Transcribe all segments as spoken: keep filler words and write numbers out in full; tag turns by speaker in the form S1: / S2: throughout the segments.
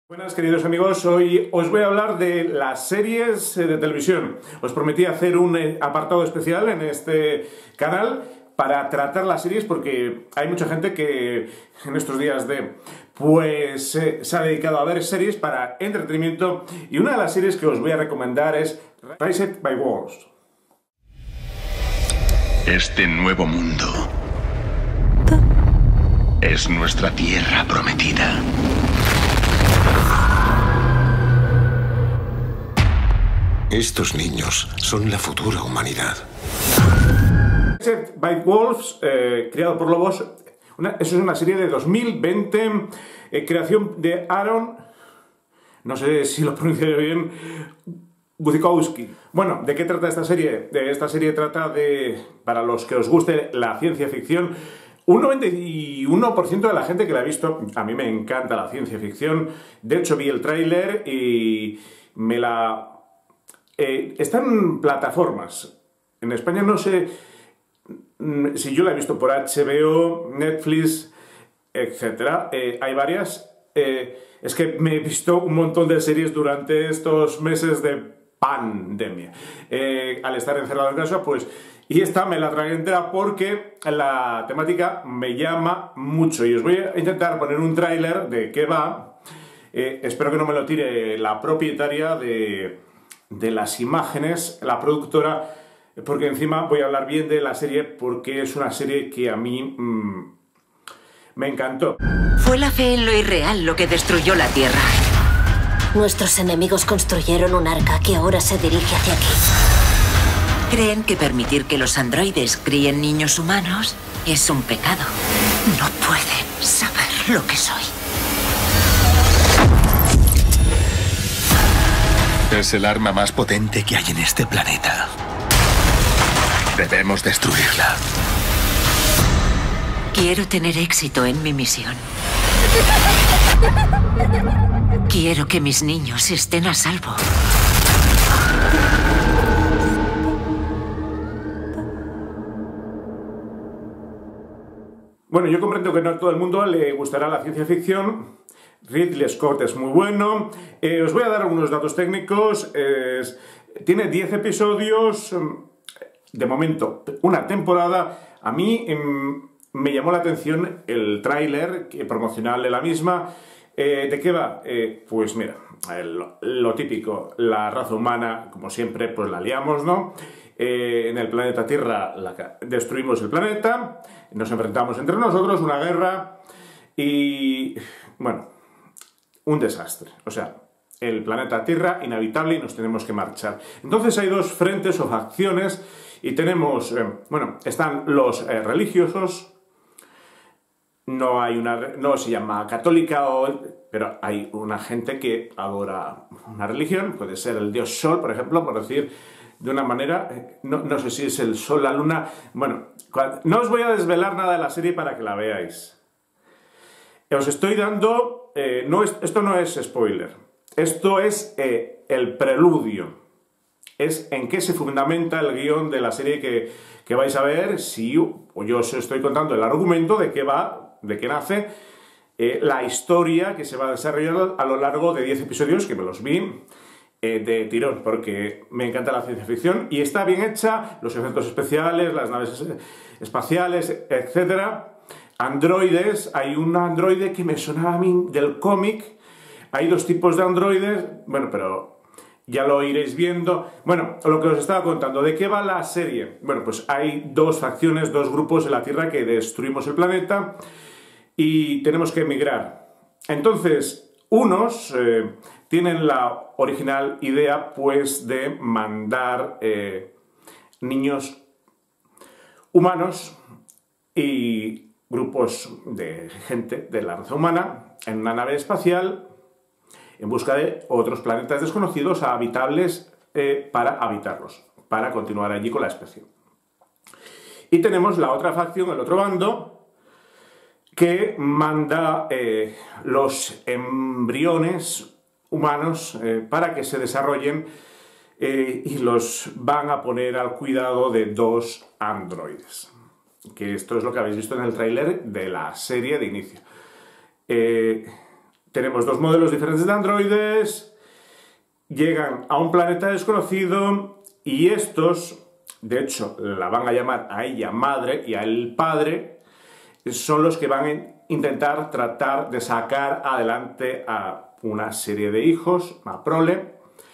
S1: Buenas, queridos amigos, hoy os voy a hablar de las series de televisión. Os prometí hacer un apartado especial en este canal para tratar las series porque hay mucha gente que en estos días de pues eh, se ha dedicado a ver series para entretenimiento, y una de las series que os voy a recomendar es Raised by Wolves.
S2: Este nuevo mundo es nuestra tierra prometida. Estos niños son la futura humanidad.
S1: Raised by Wolves, eh, creado por lobos, una, eso es una serie de dos mil veinte, eh, creación de Aaron, no sé si lo pronuncio bien, Guzikowski. Bueno, ¿de qué trata esta serie? De esta serie trata de, para los que os guste la ciencia ficción, un noventa y uno por ciento de la gente que la ha visto, a mí me encanta la ciencia ficción, de hecho vi el tráiler y me la... Eh, está en plataformas. En España no sé si yo la he visto por H B O, Netflix, etcétera. Eh, hay varias. Eh, es que me he visto un montón de series durante estos meses de pandemia. Eh, al estar encerrado en casa, pues... Y esta me la tragué entera porque la temática me llama mucho. Y os voy a intentar poner un tráiler de qué va. Eh, espero que no me lo tire la propietaria de... de las imágenes, la productora, porque encima voy a hablar bien de la serie porque es una serie que a mí mmm, me encantó.
S3: Fue la fe en lo irreal lo que destruyó la Tierra.
S4: Nuestros enemigos construyeron un arca que ahora se dirige hacia aquí.
S3: Creen que permitir que los androides críen niños humanos es un pecado. No pueden saber lo que soy.
S2: Es el arma más potente que hay en este planeta. Debemos destruirla.
S3: Quiero tener éxito en mi misión. Quiero que mis niños estén a salvo.
S1: Bueno, yo comprendo que no a todo el mundo le gustará la ciencia ficción. Ridley Scott es muy bueno. Eh, os voy a dar algunos datos técnicos. Eh, tiene diez episodios. De momento, una temporada. A mí eh, me llamó la atención el tráiler promocional de la misma. Eh, ¿De qué va? Eh, pues mira, lo, lo típico. La raza humana, como siempre, pues la liamos, ¿no? Eh, en el planeta Tierra la, destruimos el planeta. Nos enfrentamos entre nosotros, una guerra. Y... bueno... un desastre. O sea, el planeta Tierra inhabitable y nos tenemos que marchar. Entonces hay dos frentes o facciones y tenemos, eh, bueno, están los eh, religiosos, no hay una, no se llama católica, o, pero hay una gente que adora una religión, puede ser el dios Sol, por ejemplo, por decir de una manera, eh, no, no sé si es el Sol, la Luna, bueno, no os voy a desvelar nada de la serie para que la veáis. Os estoy dando, eh, no es, esto no es spoiler, esto es eh, el preludio, es en qué se fundamenta el guión de la serie que, que vais a ver, si o yo os estoy contando el argumento de qué va, de qué nace, eh, la historia que se va a desarrollar a lo largo de diez episodios, que me los vi eh, de tirón, porque me encanta la ciencia ficción y está bien hecha, los efectos especiales, las naves espaciales, etcétera. Androides, hay un androide que me sonaba a mí del cómic, hay dos tipos de androides, bueno, pero ya lo iréis viendo. Bueno, lo que os estaba contando, ¿de qué va la serie? Bueno, pues hay dos facciones, dos grupos en la Tierra que destruimos el planeta y tenemos que emigrar. Entonces, unos eh, tienen la original idea, pues, de mandar eh, niños humanos y grupos de gente de la raza humana en una nave espacial en busca de otros planetas desconocidos habitables eh, para habitarlos, para continuar allí con la especie. Y tenemos la otra facción, el otro bando, que manda eh, los embriones humanos eh, para que se desarrollen eh, y los van a poner al cuidado de dos androides. Que esto es lo que habéis visto en el tráiler de la serie de inicio. Eh, tenemos dos modelos diferentes de androides, llegan a un planeta desconocido y estos, de hecho, la van a llamar a ella madre y a él padre, son los que van a intentar tratar de sacar adelante a una serie de hijos, a prole,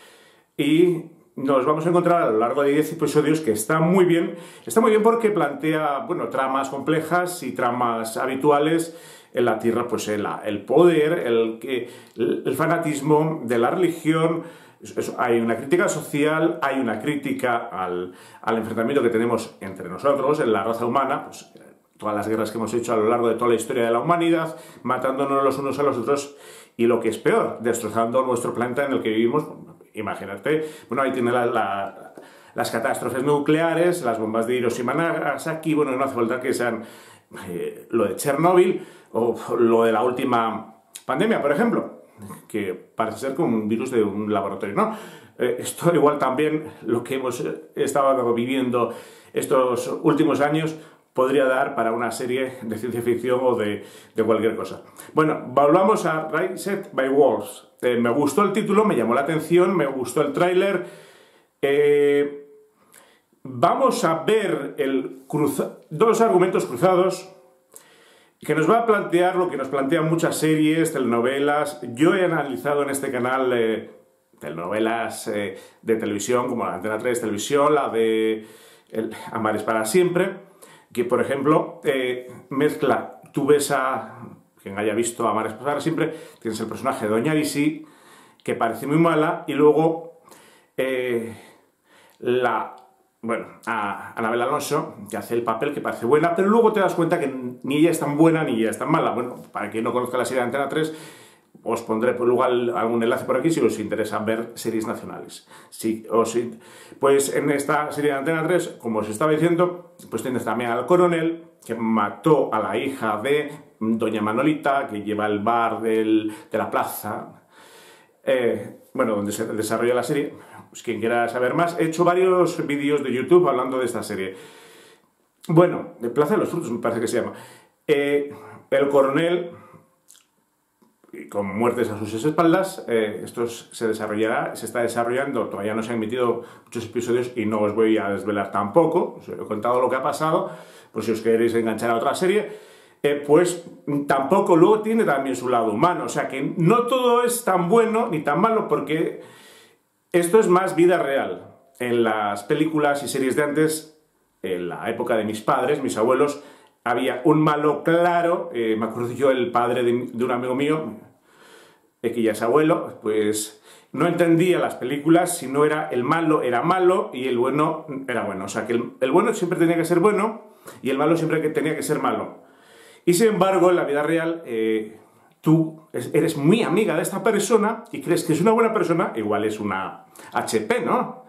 S1: y nos vamos a encontrar a lo largo de diez episodios que está muy bien. Está muy bien porque plantea, bueno, tramas complejas y tramas habituales en la Tierra, pues el, el poder, el, el, el fanatismo de la religión. Eso, hay una crítica social, hay una crítica al, al enfrentamiento que tenemos entre nosotros, en la raza humana, pues, todas las guerras que hemos hecho a lo largo de toda la historia de la humanidad, matándonos los unos a los otros y, lo que es peor, destrozando nuestro planeta en el que vivimos. Imagínate, bueno, ahí tiene la, la, las catástrofes nucleares, las bombas de Hiroshima y Nagasaki, bueno, no hace falta que sean eh, lo de Chernóbil o lo de la última pandemia, por ejemplo, que parece ser como un virus de un laboratorio, ¿no? Eh, esto igual también, lo que hemos estado viviendo estos últimos años, podría dar para una serie de ciencia ficción o de, de cualquier cosa. Bueno, volvamos a Raised by Wolves. Eh, me gustó el título, me llamó la atención, me gustó el tráiler. Eh, vamos a ver el cruza dos argumentos cruzados que nos va a plantear lo que nos plantean muchas series, telenovelas. Yo he analizado en este canal eh, telenovelas eh, de televisión, como la Antena tres Televisión, la de el Amar es para siempre, que, por ejemplo, eh, mezcla, tú ves a, quien haya visto Amar es para siempre, tienes el personaje de Doña Lisi, que parece muy mala, y luego eh, la, bueno, a Anabel Alonso, que hace el papel que parece buena, pero luego te das cuenta que ni ella es tan buena ni ella es tan mala. Bueno, para quien no conozca la serie de Antena tres, os pondré por lugar algún enlace por aquí si os interesa ver series nacionales. Sí, o sí. Pues en esta serie de Antena tres, como os estaba diciendo, pues tienes también al coronel que mató a la hija de Doña Manolita, que lleva el bar del, de la plaza, eh, bueno, donde se desarrolla la serie. Pues quien quiera saber más, he hecho varios vídeos de YouTube hablando de esta serie. Bueno, de Plaza de los Frutos me parece que se llama. Eh, el coronel, con muertes a sus espaldas, eh, esto se desarrollará, se está desarrollando, todavía no se han emitido muchos episodios y no os voy a desvelar tampoco, os he contado lo que ha pasado, por si os queréis enganchar a otra serie, eh, pues tampoco luego tiene también su lado humano, o sea que no todo es tan bueno ni tan malo, porque esto es más vida real. En las películas y series de antes, en la época de mis padres, mis abuelos, había un malo claro, eh, me acuerdo yo, el padre de, de un amigo mío, eh, que ya es abuelo, pues no entendía las películas, si no era el malo era malo y el bueno era bueno. O sea, que el, el bueno siempre tenía que ser bueno y el malo siempre que tenía que ser malo. Y sin embargo, en la vida real, eh, tú eres muy amiga de esta persona y crees que es una buena persona, igual es una H P, ¿no?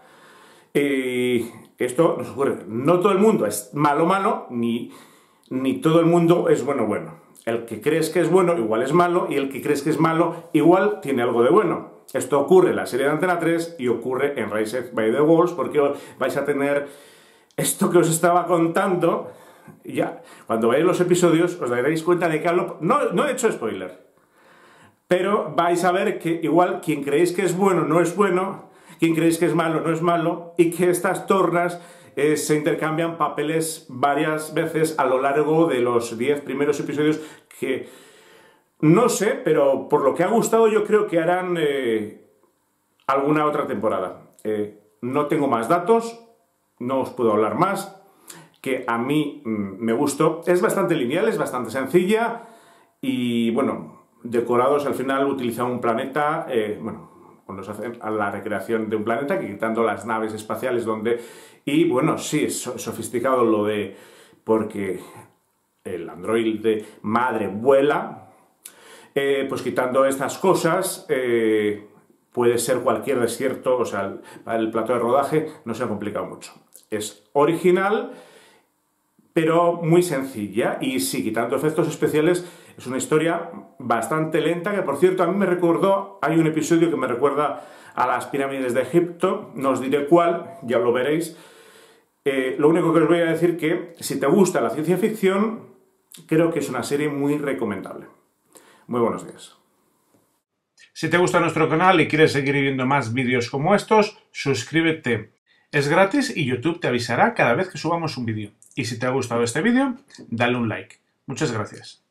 S1: Y esto nos ocurre. No todo el mundo es malo malo, ni... ni todo el mundo es bueno bueno. El que crees que es bueno igual es malo y el que crees que es malo igual tiene algo de bueno. Esto ocurre en la serie de Antena tres y ocurre en Raised by the Wolves, porque vais a tener esto que os estaba contando. Ya, cuando veáis los episodios os daréis cuenta de que hablo... No, no he hecho spoiler, pero vais a ver que igual quien creéis que es bueno no es bueno, quien creéis que es malo no es malo, y que estas tornas Eh, se intercambian papeles varias veces a lo largo de los diez primeros episodios, que no sé, pero por lo que ha gustado yo creo que harán eh, alguna otra temporada. Eh, no tengo más datos, no os puedo hablar más, que a mí mm, me gustó. Es bastante lineal, es bastante sencilla y, bueno, decorados al final utilizan un planeta, eh, bueno, cuando se hace la recreación de un planeta, que quitando las naves espaciales donde... Y bueno, sí, es sofisticado lo de... porque el androide madre vuela, eh, pues quitando estas cosas, eh, puede ser cualquier desierto, o sea, el, el plató de rodaje no se ha complicado mucho. Es original, pero muy sencilla, y sí, quitando efectos especiales, es una historia bastante lenta, que por cierto a mí me recordó, hay un episodio que me recuerda a las pirámides de Egipto, no os diré cuál, ya lo veréis. Eh, lo único que os voy a decir que si te gusta la ciencia ficción, creo que es una serie muy recomendable. Muy buenos días. Si te gusta nuestro canal y quieres seguir viendo más vídeos como estos, suscríbete. Es gratis y YouTube te avisará cada vez que subamos un vídeo. Y si te ha gustado este vídeo, dale un like. Muchas gracias.